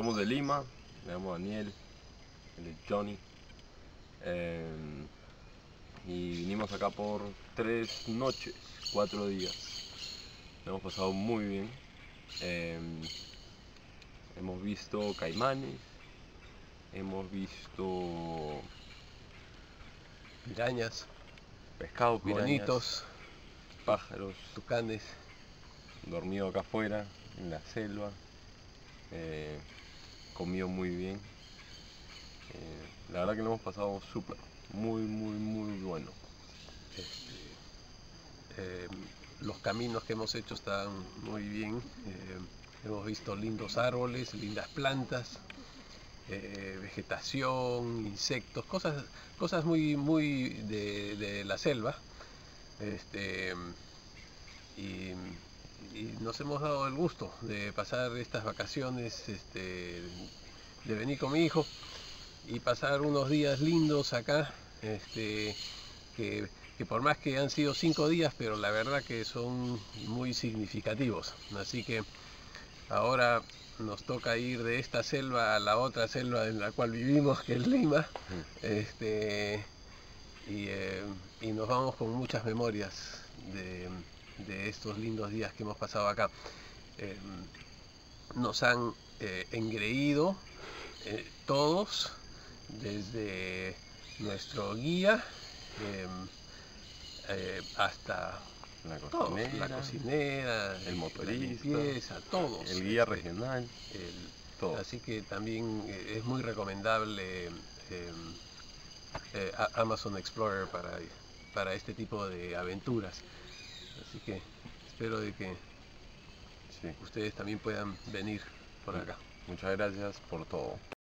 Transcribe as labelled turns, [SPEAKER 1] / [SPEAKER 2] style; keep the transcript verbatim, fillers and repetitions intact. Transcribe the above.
[SPEAKER 1] somos de Lima, me llamo Daniel, él es Johnny. Eh, y vinimos acá por tres noches, cuatro días. Lo hemos pasado muy bien. Eh, hemos visto caimanes, hemos visto
[SPEAKER 2] Pirañas,
[SPEAKER 1] pescado, pirañas,
[SPEAKER 2] monitos,
[SPEAKER 1] pájaros,
[SPEAKER 2] tucanes.
[SPEAKER 1] dormido acá afuera, en la selva, eh, comido muy bien. Eh, la verdad que lo hemos pasado súper, muy, muy, muy bueno.
[SPEAKER 2] Este, eh, los caminos que hemos hecho están muy bien. Eh, hemos visto lindos árboles, lindas plantas, eh, vegetación, insectos, cosas, cosas muy, muy de, de la selva. Este, y, y nos hemos dado el gusto de pasar estas vacaciones, este, de venir con mi hijo y pasar unos días lindos acá, este, que, que por más que han sido cinco días, pero la verdad que son muy significativos. Así que ahora nos toca ir de esta selva a la otra selva en la cual vivimos, que es Lima, este, y, eh, y nos vamos con muchas memorias de, de estos lindos días que hemos pasado acá. Eh, nos han eh, engreído eh, todos, desde nuestro guía eh, eh, hasta
[SPEAKER 1] La
[SPEAKER 2] todos,
[SPEAKER 1] cocinera,
[SPEAKER 2] la cocinera,
[SPEAKER 1] el motorista,
[SPEAKER 2] la limpieza, todos.
[SPEAKER 1] el guía
[SPEAKER 2] este,
[SPEAKER 1] regional,
[SPEAKER 2] el-
[SPEAKER 1] todo.
[SPEAKER 2] así que también eh, es muy recomendable eh, eh, a- Amazon Explorer para, para este tipo de aventuras. Así que espero de que
[SPEAKER 1] Sí.
[SPEAKER 2] ustedes también puedan venir por acá.
[SPEAKER 1] Muchas gracias por todo.